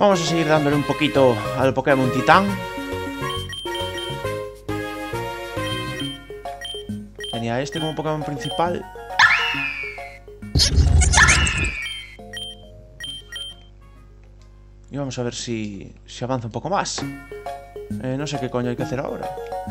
Vamos a seguir dándole un poquito al Pokémon Titán. Tenía este como Pokémon principal. Y vamos a ver si avanza un poco más. No sé qué coño hay que hacer ahora.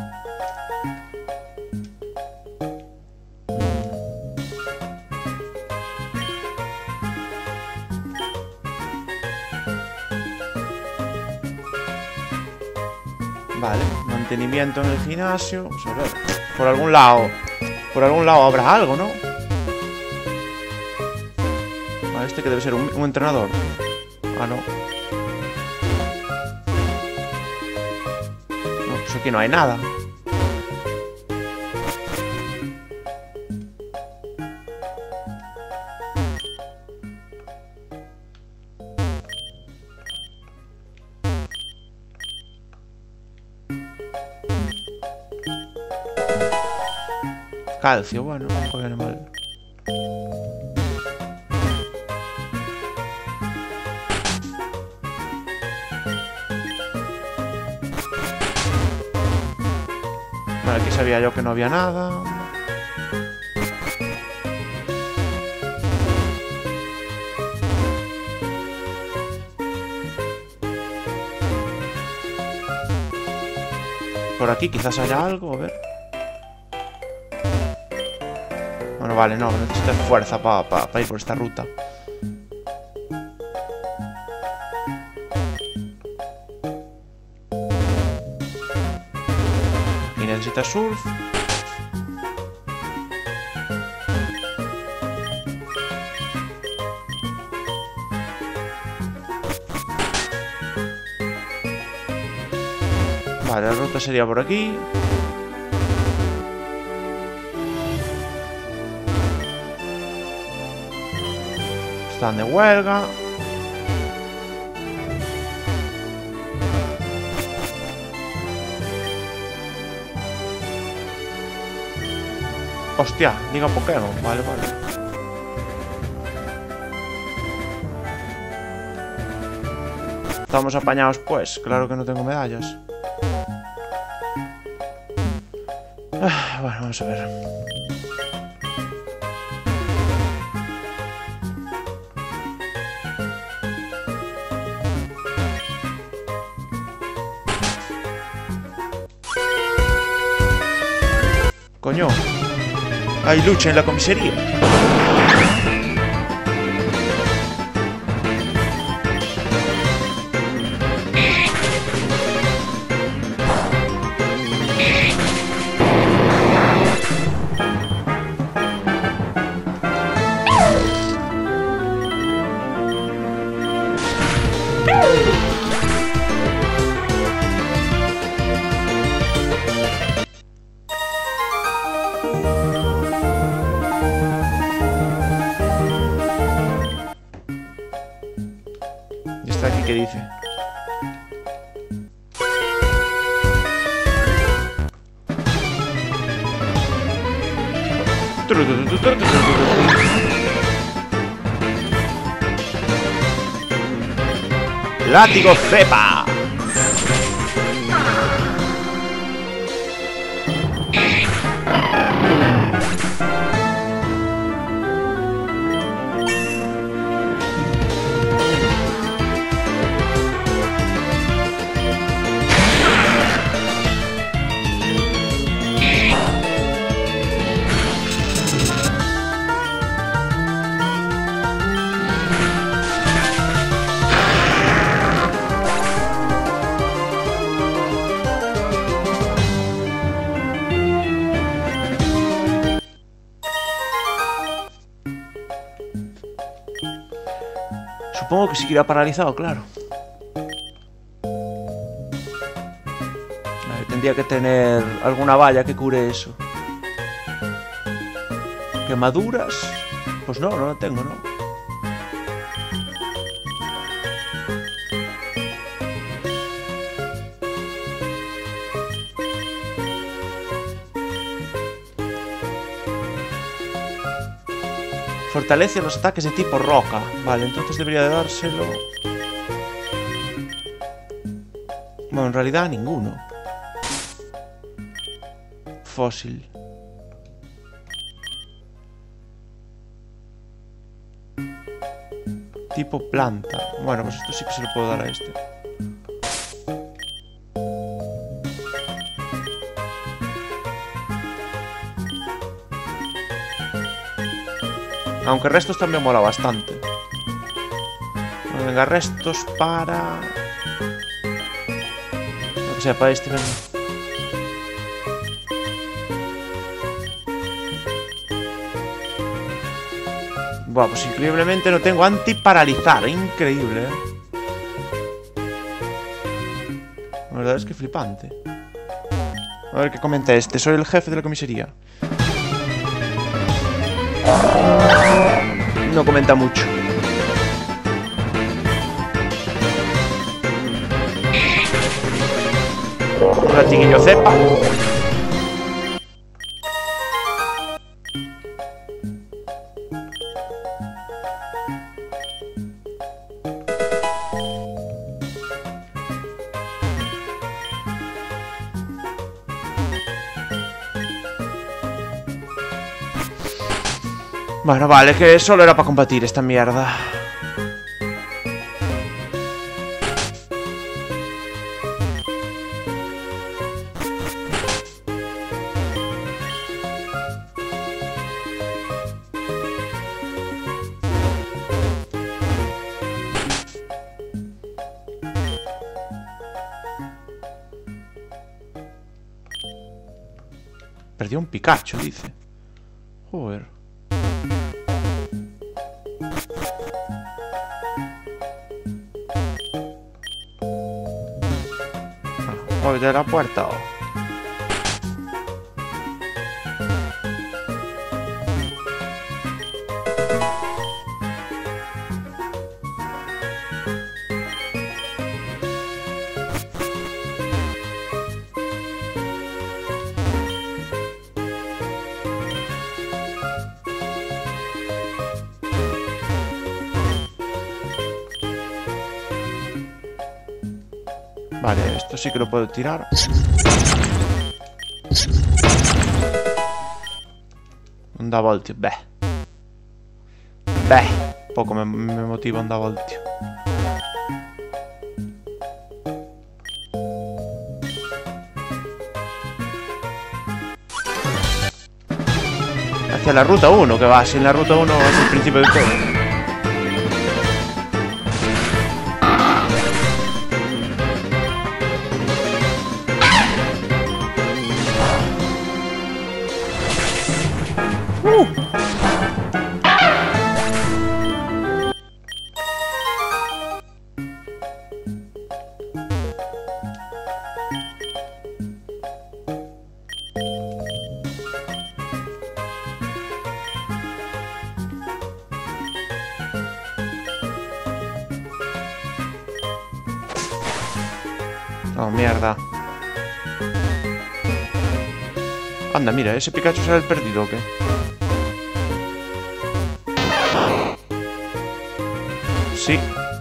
Vale, mantenimiento en el gimnasio. Vamos a ver. Por algún lado habrá algo, ¿no? Vale, este que debe ser un entrenador. Ah, no. No, pues aquí no hay nada. Calcio, bueno, no viene mal. Vale, aquí sabía yo que no había nada. Por aquí quizás haya algo, a ver. Bueno, vale, no, necesitas fuerza para ir por esta ruta. Y necesitas surf. Vale, la ruta sería por aquí. Están de huelga. Hostia, Liga Pokémon. Vale, vale. Estamos apañados pues. Claro que no tengo medallas. Bueno, vamos a ver. Coño, hay lucha en la comisaría. ¿Y está aquí qué dice? ¡Látigo cepa! Supongo que seguirá paralizado, claro. Tendría que tener alguna valla que cure eso. ¿Quemaduras? Pues no, no la tengo, ¿no? Fortalece los ataques de tipo roca. Vale, entonces debería de dárselo. Bueno, en realidad ninguno. Fósil. Tipo planta. Bueno, pues esto sí que se lo puedo dar a este. Aunque restos también mola bastante. Venga, restos para... Lo que sea, para este, venga. Buah, pues increíblemente no tengo antiparalizar. Increíble, La verdad es que flipante. A ver qué comenta este. Soy el jefe de la comisaría. No comenta mucho. Un ratiguillo cepa. Bueno, vale, que solo era para combatir esta mierda. Perdió un Pikachu, dice. Joder. De la puerta. Vale, esto sí que lo puedo tirar. Onda voltio, beh. Poco me motiva onda voltio. Hacia la ruta 1, que va, si en la ruta 1 es el principio de todo. Oh, mierda. Anda, mira, ese Pikachu será el perdido, ¿o qué? Sí.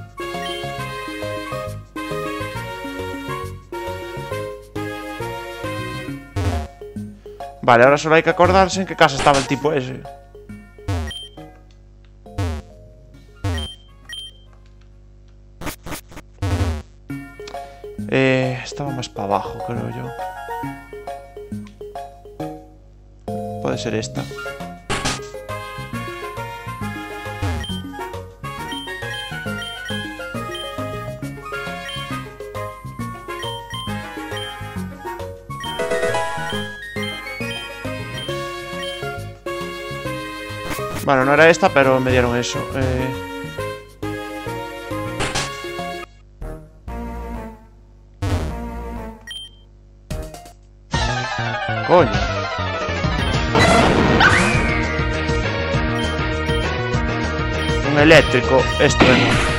Vale, ahora solo hay que acordarse en qué casa estaba el tipo ese. Estaba más para abajo, creo yo. Puede ser esta. Bueno, no era esta, pero me dieron eso. Coño. Un eléctrico, esto es.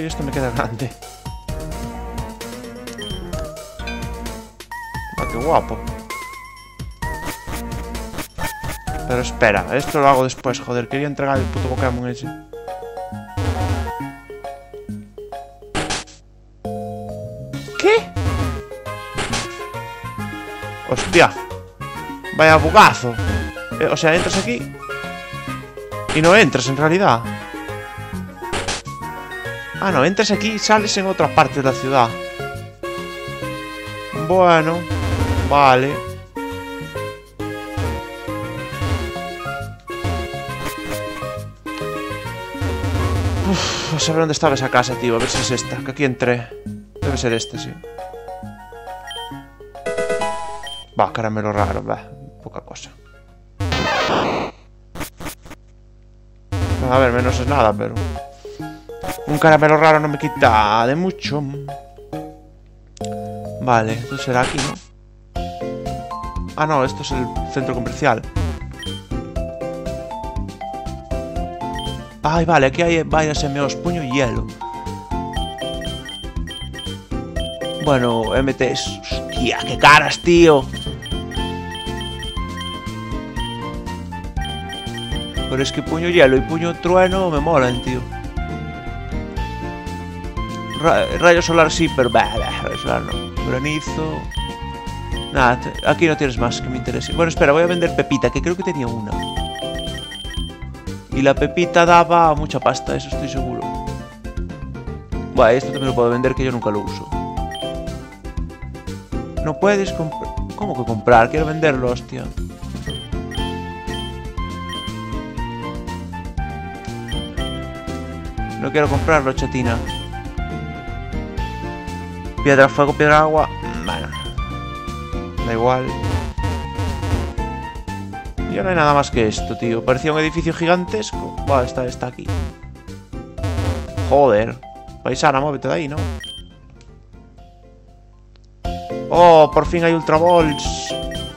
esto me queda grande. Ah, qué guapo. Pero espera, esto lo hago después, joder. Quería entregar el puto Pokémon ese. ¿Qué? Hostia. Vaya bugazo. O sea, entras aquí y no entras en realidad. Ah, no, entras aquí y sales en otra parte de la ciudad. Bueno, vale. Uf, a saber dónde estaba esa casa, tío. A ver si es esta, que aquí entré. Debe ser este, sí. Va, caramelo raro, va. Poca cosa. A ver, menos es nada, pero... un caramelo raro no me quita de mucho. Vale, esto será aquí, ¿no? Ah, no, esto es el centro comercial. Ay, vale, aquí hay varias MOs, puño y hielo. Bueno, MTs. Hostia, qué caras, tío. Pero es que puño hielo y puño trueno me molan, tío. Rayo solar sí, pero... rayo solar no. Granizo... Nada, aquí no tienes más que me interese. Bueno, espera, voy a vender pepita, que creo que tenía una. Y la pepita daba mucha pasta, eso estoy seguro. Buah, esto también lo puedo vender, que yo nunca lo uso. No puedes comprar... ¿Cómo que comprar? Quiero venderlo, hostia. No quiero comprarlo, chatina. Piedra, fuego, piedra, agua. Bueno. Da igual. Ya no hay nada más que esto, tío. Parecía un edificio gigantesco. Buah, está aquí. Joder. Paisana, muévete de ahí, ¿no? Oh, por fin hay Ultra Balls.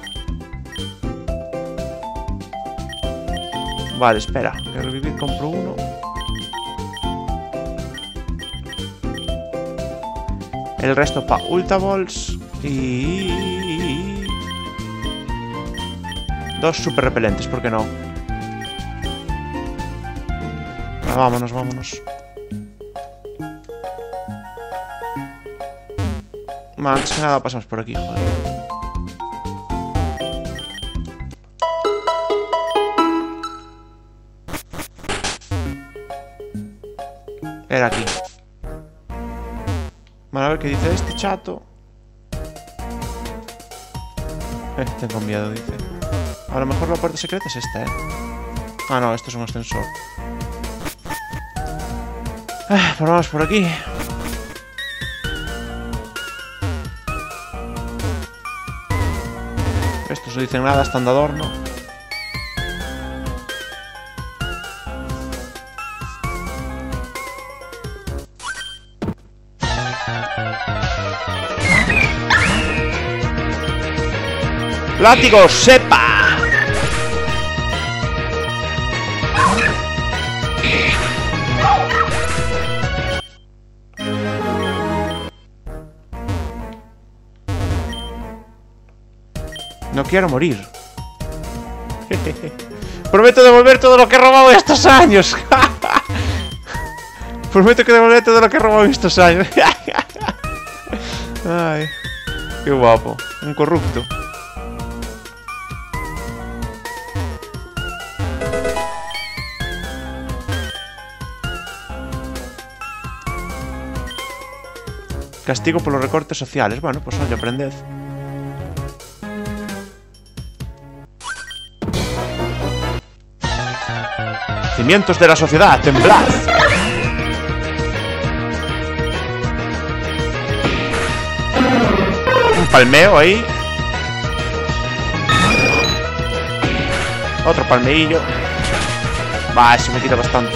Vale, espera. Que revivir, compro uno. El resto para Ultra Balls. Y... dos super repelentes, ¿por qué no? Ah, vámonos, vámonos. Antes que nada pasamos por aquí, joder. Era aquí. Bueno, a ver qué dice este chato. Tengo miedo, dice. A lo mejor la puerta secreta es esta, Ah, no, esto es un ascensor. Pues vamos por aquí. Estos no dicen nada, están de adorno. ¡Látigo, sepa! No quiero morir. Prometo devolver todo lo que he robado estos años. Prometo que devolveré todo lo que he robado estos años. Ay, qué guapo. Un corrupto. Castigo por los recortes sociales. Bueno, pues oye, aprended. Cimientos de la sociedad, temblad. Un palmeo ahí. Otro palmeillo. Va, eso me quita bastante.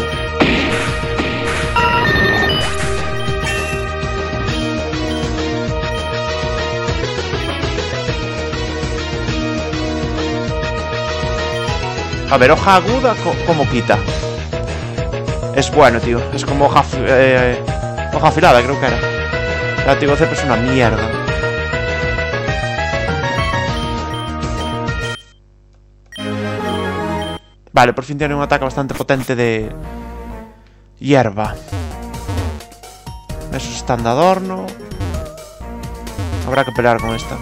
A ver, hoja aguda, ¿cómo quita? Es bueno, tío. Es como hoja Hoja afilada, creo que era. El látigo cepo es una mierda. Vale, por fin tiene un ataque bastante potente de hierba. Esos están de adorno. Habrá que pelear con esta.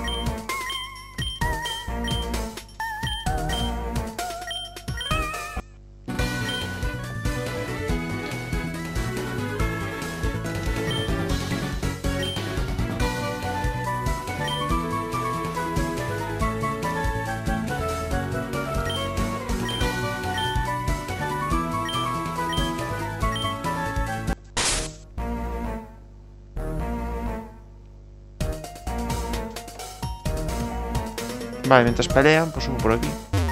Vale, mientras pelean, pues subo por aquí.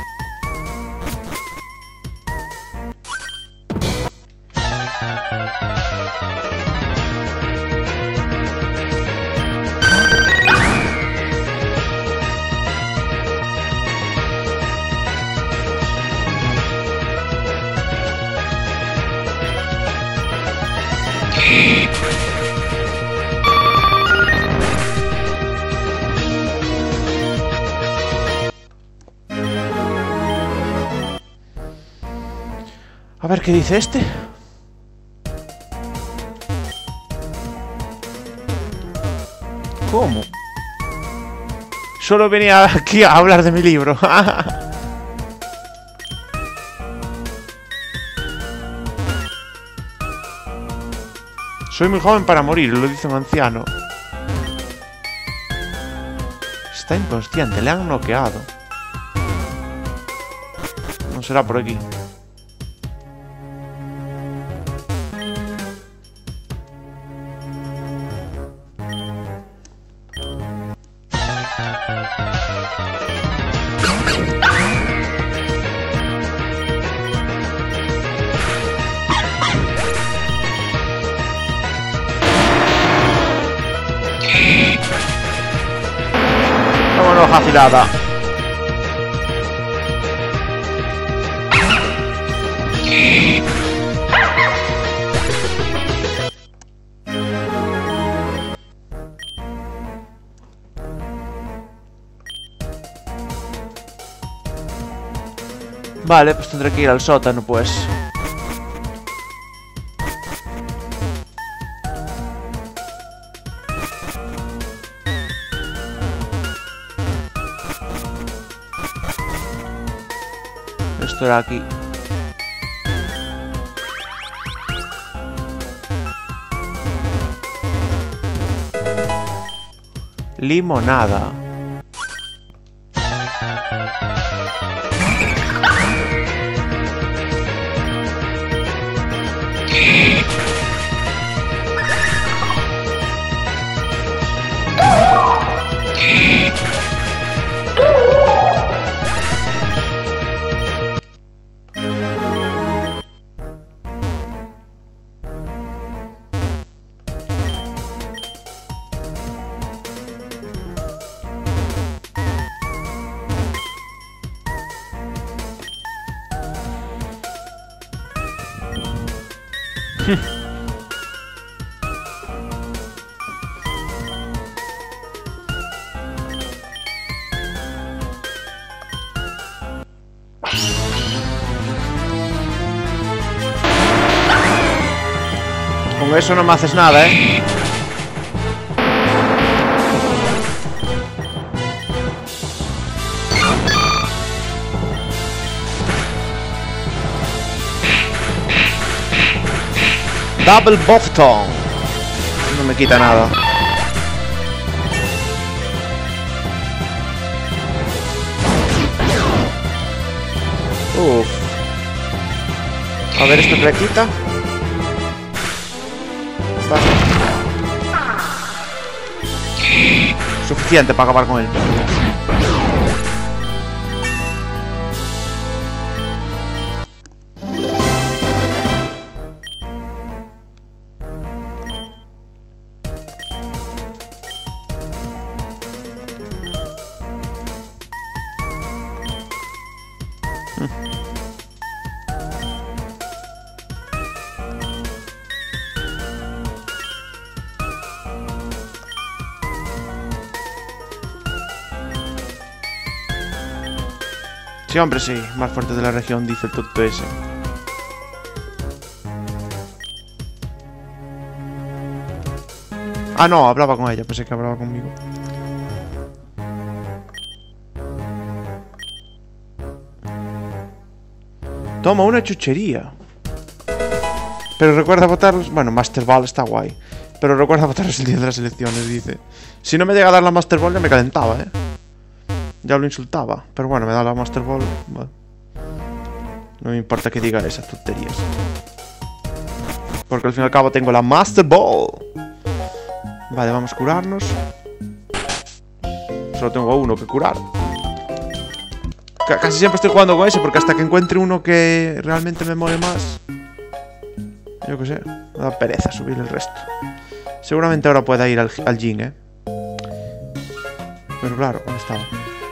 A ver qué dice este. ¿Cómo? Solo venía aquí a hablar de mi libro. Soy muy joven para morir, lo dice un anciano. Está inconsciente, le han noqueado. No será por aquí. Vámonos, hoja afilada. Vale, pues tendré que ir al sótano, pues. Esto era aquí. Limonada. Con eso no me haces nada, ¿eh? Double Bofton. No me quita nada. Uff. A ver, esto te quita. Vale. Suficiente para acabar con él. Sí, hombre, sí. Más fuerte de la región, dice el tonto ese. Ah, no, hablaba con ella. Pensé que hablaba conmigo. Toma, una chuchería. Pero recuerda votarlos... Bueno, Master Ball está guay. Pero recuerda votarlos el día de las elecciones, dice. Si no me llega a dar la Master Ball ya me calentaba, ¿eh? Ya lo insultaba. Pero bueno, me da la Master Ball. Bueno. No me importa que diga esas tonterías. Porque al fin y al cabo tengo la Master Ball. Vale, vamos a curarnos. Solo tengo uno que curar. Casi siempre estoy jugando con ese, porque hasta que encuentre uno que realmente me mole más... Yo qué sé, me da pereza subir el resto. Seguramente ahora pueda ir al gym, ¿eh? Pero claro, ¿dónde estaba?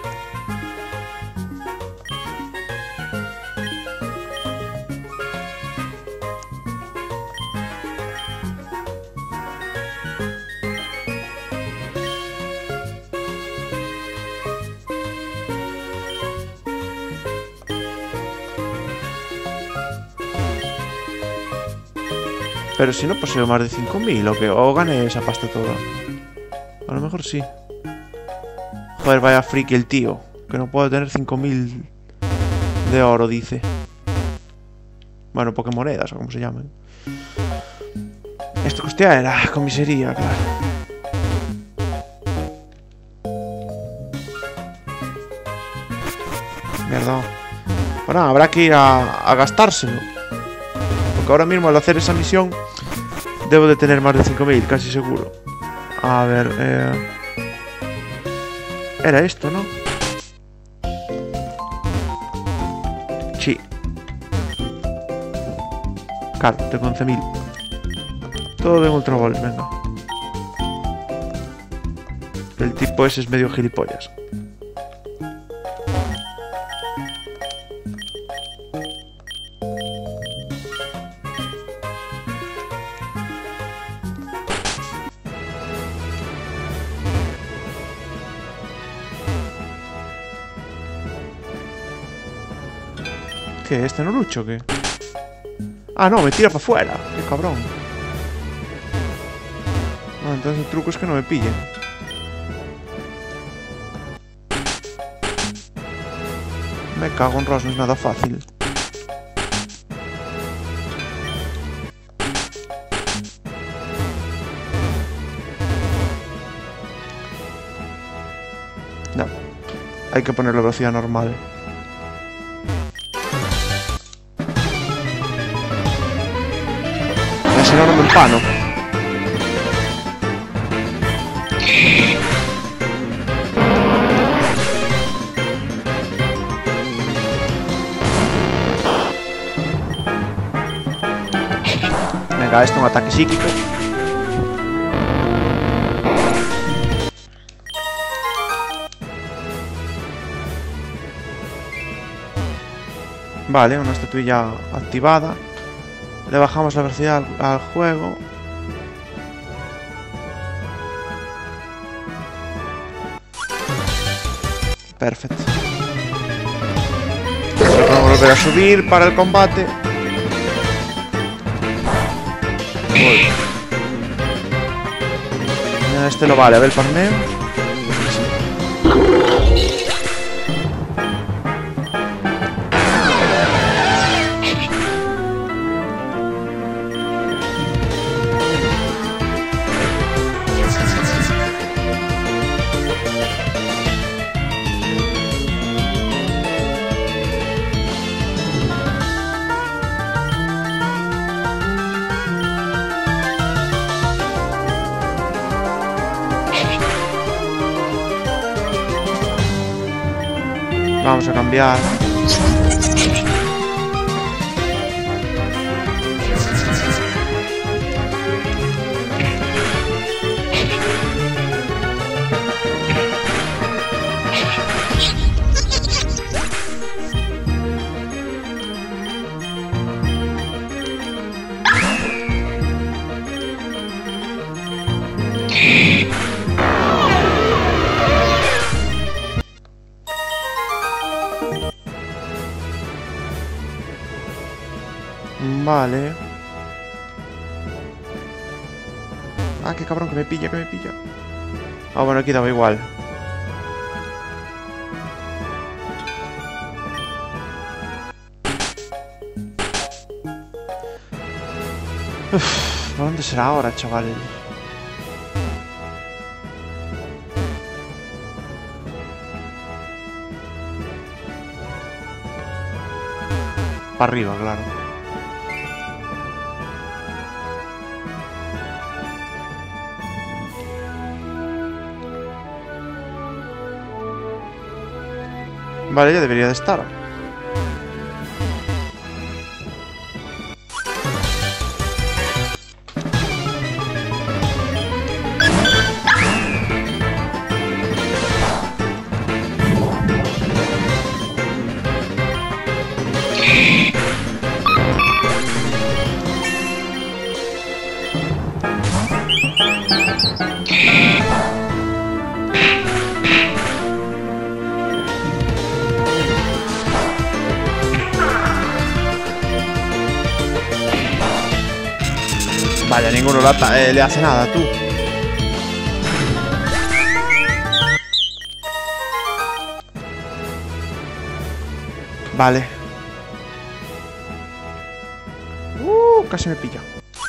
Pero si no poseo más de 5000 o que o gane esa pasta toda. A lo mejor sí. Joder, vaya friki el tío. Que no puede tener 5000 de oro, dice. Bueno, Pokémonedas o como se llaman. Esto costea era comisaría, claro. Mierda. Bueno, habrá que ir a gastárselo. Porque ahora mismo al hacer esa misión debo de tener más de 5000, casi seguro. A ver, era esto, ¿no? Sí. Claro, tengo 11.000. Todo en Ultra Balls, venga. El tipo ese es medio gilipollas. ¿Qué? ¿Este no lucho o qué? Ah, no, me tira para afuera. Qué cabrón. Ah, entonces el truco es que no me pillen. Me cago en Ross, no es nada fácil. No. Hay que poner la velocidad normal. Si no, no me empano. Venga, esto es un ataque psíquico. Vale, una estatuilla activada. Le bajamos la velocidad al juego. Perfecto. Vamos a volver a subir para el combate. Este lo vale, a ver el farmeo. Vamos a cambiar. Vale. Ah, qué cabrón, que me pilla, Ah, bueno, aquí daba igual. Uf, ¿por dónde será ahora, chaval? Para arriba, claro. Vale, ya debería de estar. Vaya, ninguno le hace nada, tú. Vale. Casi me pilla.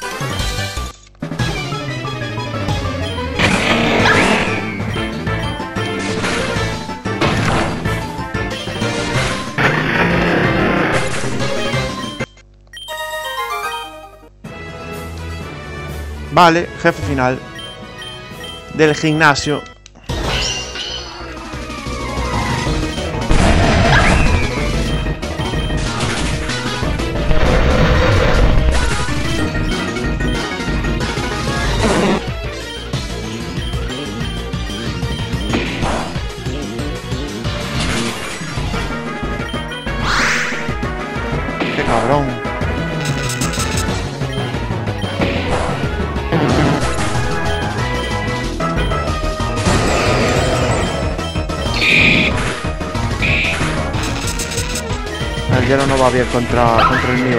Vale, jefe final del gimnasio. Qué cabrón. El hielo no va bien contra el mío,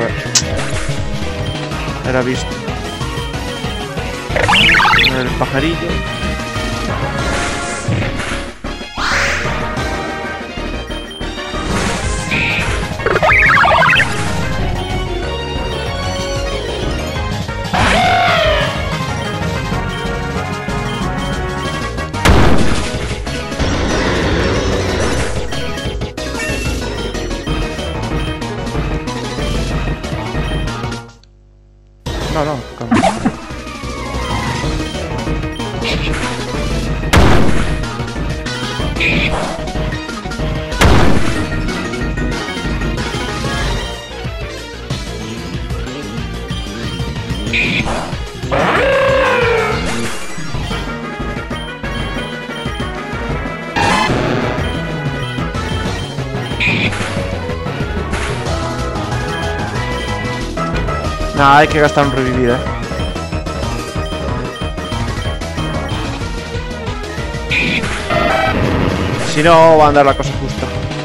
Era visto. El pajarillo. No, calma. Nada, hay que gastar un revivir, Si no, va a andar la cosa justa.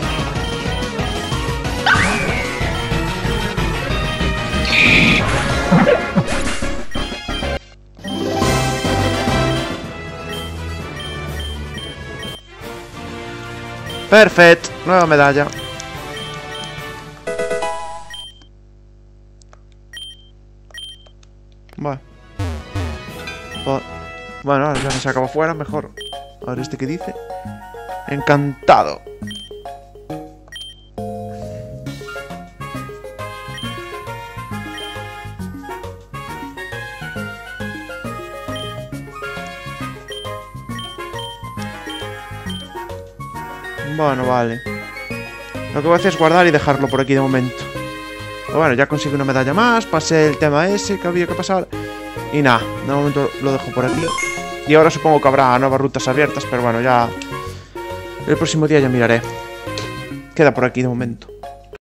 Perfecto, nueva medalla. Vale. Bueno, ya se acaba fuera, mejor. A ver este que dice. Encantado. Bueno, vale. Lo que voy a hacer es guardar y dejarlo por aquí de momento. Pero bueno, ya conseguí una medalla más. Pasé el tema ese que había que pasar. Y nada, de momento lo dejo por aquí. Y ahora supongo que habrá nuevas rutas abiertas. Pero bueno, ya... el próximo día ya miraré. Queda por aquí de momento.